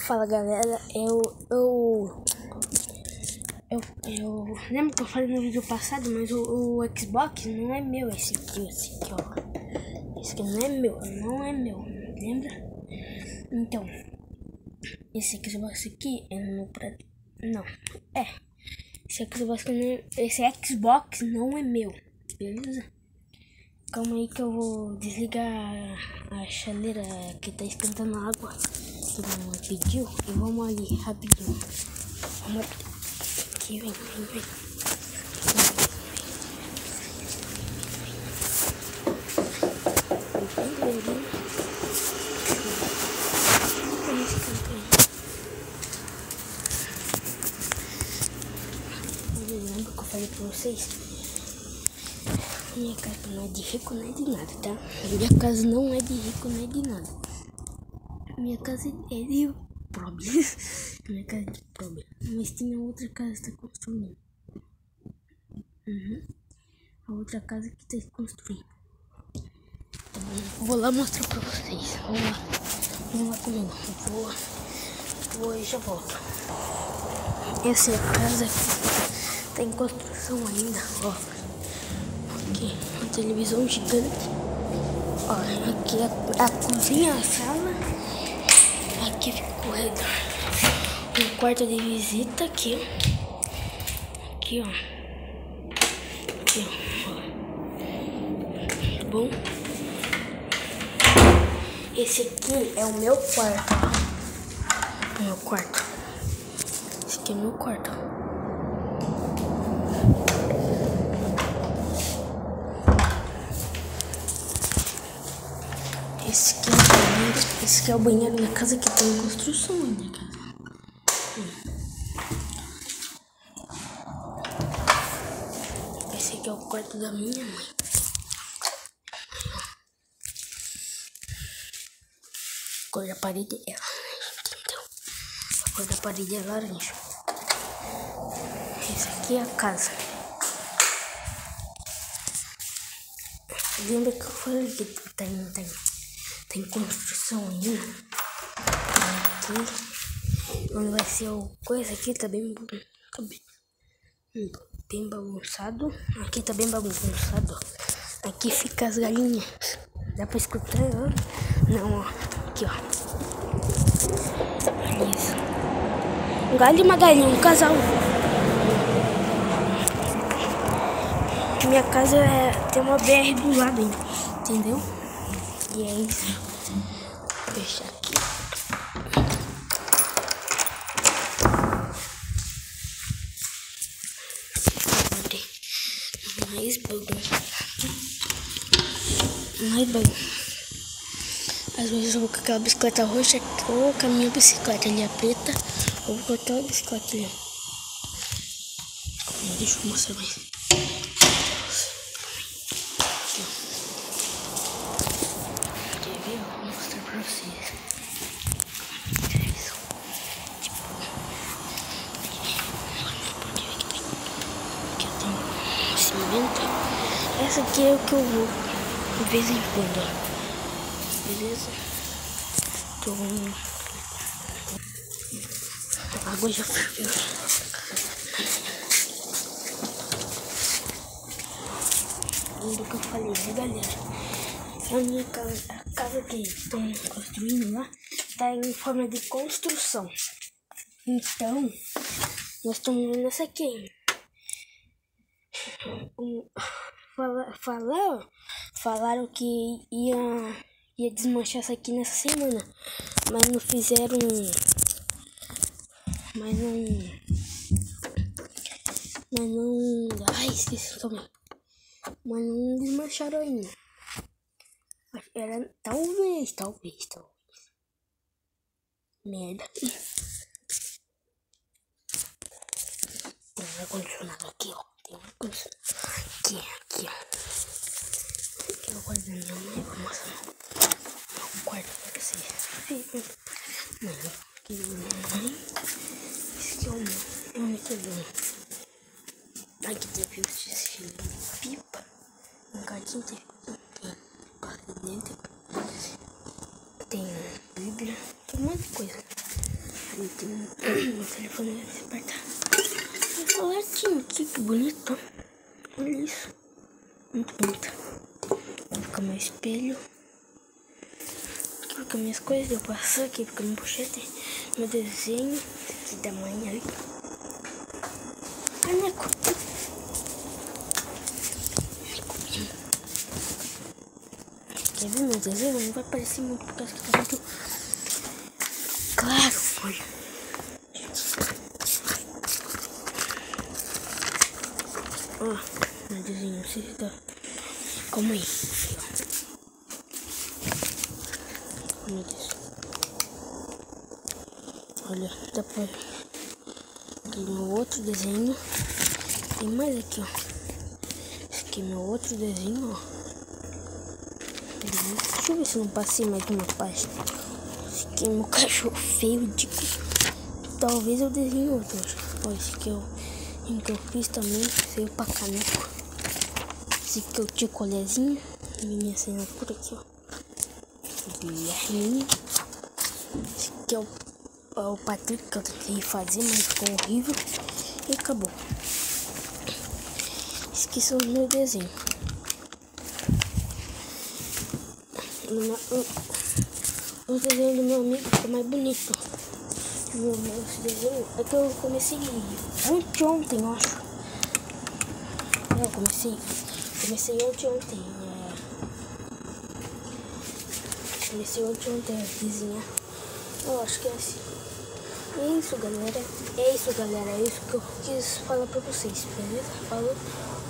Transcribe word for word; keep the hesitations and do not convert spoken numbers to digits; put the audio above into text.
Fala galera, eu, eu, eu, eu lembro que eu falei no vídeo passado, mas o, o Xbox não é meu, esse aqui, esse aqui, ó. Esse aqui não é meu, não é meu, lembra? Então, esse Xbox aqui é no pra... não, é, esse Xbox, não, esse Xbox não é meu, beleza? Calma aí que eu vou desligar a chaleira que tá esquentando a água que mamãe pediu e vamos ali rapidinho. Vamos aqui, vem, vem, vem. Vem, vem, vem. Eu lembro que eu falei pra vocês. Minha casa não é de rico, não é de nada, tá? Minha casa não é de rico, não é de nada. Minha casa é de pobre. Minha casa é de pobre. Mas tem a outra casa que está construindo. Uhum. A outra casa que está construindo. Tá bom? Vou lá mostrar pra vocês. Vamos lá. Vamos lá comigo. Vou, vou e já volto. Essa é a casa que tá em construção ainda. Ó. Aqui, uma televisão gigante. Ó, aqui a, a cozinha, a sala. Aqui fica o corredor. Um quarto de visita aqui. Aqui, ó. Aqui, ó. Tá bom? Esse aqui é o meu quarto. Ó. Meu quarto. Esse aqui é meu quarto. Esse aqui é o banheiro. Esse aqui é o banheiro da casa que tem em construção ainda, casa. Esse aqui é o quarto da minha mãe. A cor da parede é entendeu? A cor da parede é laranja. Esse aqui é a casa. Lembra que eu falei que tem, tem, tem construção ainda? Aqui, onde vai ser o coisa aqui, tá bem, tá bem, bem bagunçado. Aqui tá bem bagunçado. Aqui fica as galinhas. Dá pra escutar? Ó? Não, ó. Aqui, ó. Isso. Um galho e uma galinha, um casal. Minha casa é, tem uma B R do lado ainda, entendeu? E é isso. Vou fechar aqui. Mais bagulho. Mais bagulho. Às vezes eu vou com aquela bicicleta roxa ou com a minha bicicleta ali, a preta, ou com aquela bicicleta ali. Deixa eu mostrar mais. Vou mostrar pra vocês. Aqui eu tenho um cimento. Essa aqui é o que eu vou de vez em quando, ó. Beleza? Tô... A água já ferveu. Do que eu falei, né, galera? A minha casa, a casa que estão construindo lá, tá em forma de construção. Então, nós estamos vendo essa aqui. Um, fala, fala, falaram que ia, ia desmanchar essa aqui nessa semana, mas não fizeram. Mas não. Mas não. Ai, esqueci também. Mas não desmancharam ainda. Era talvez, talvez, talvez. Merda. Tem um ar-condicionado aqui, ó. Tem um ar-condicionado. Aqui, aqui, ó. Aqui é o quarto da minha mãe. Vou mostrar o quarto pra vocês. Não, aqui é o minha mãe. Esse aqui é o meu. É o meu telão. Aqui tem fios de pipa. Um cartinho tem dentro. Tem Bíblia, tem um monte de coisa. Meu telefone vai despertar. Esse alertinho aqui, que bonito. Olha isso. Muito bonito. Aqui fica meu espelho. Aqui fica minhas coisas. Eu passo aqui, fica meu pochete. Meu desenho. Esse aqui da mãe ali. Caneco. Quer ver meu desenho? Não vai parecer muito por causa que tá muito claro. Olha. Ó, meu desenho, não sei se tá. Calma aí. Meu Deus. Olha, dá pra ver. Aqui meu outro desenho. Tem mais aqui, ó. Esse aqui é meu outro desenho, ó. Deixa eu ver se eu não passei mais uma página. Esse aqui é meu cachorro feio, de... Talvez eu desenhe outro. Ó, esse aqui é o em que eu fiz também, feio pra caneco. Esse aqui é o tio Colezinho. Minha assinatura aqui, ó. Guilherme. Esse aqui é o, é o Patrick, que eu tentei fazer, mas ficou horrível. E acabou. Esse aqui são os meus desenhos. Os desenhos do meu amigo ficou mais bonito. Meu, meu desenho é que eu comecei ontem, ontem, eu acho. É, eu comecei, comecei ontem, ontem. É, comecei ontem, ontem a desenhar. Eu acho que é assim. É isso, galera. É isso, galera. É isso que eu quis falar pra vocês, beleza? Falou.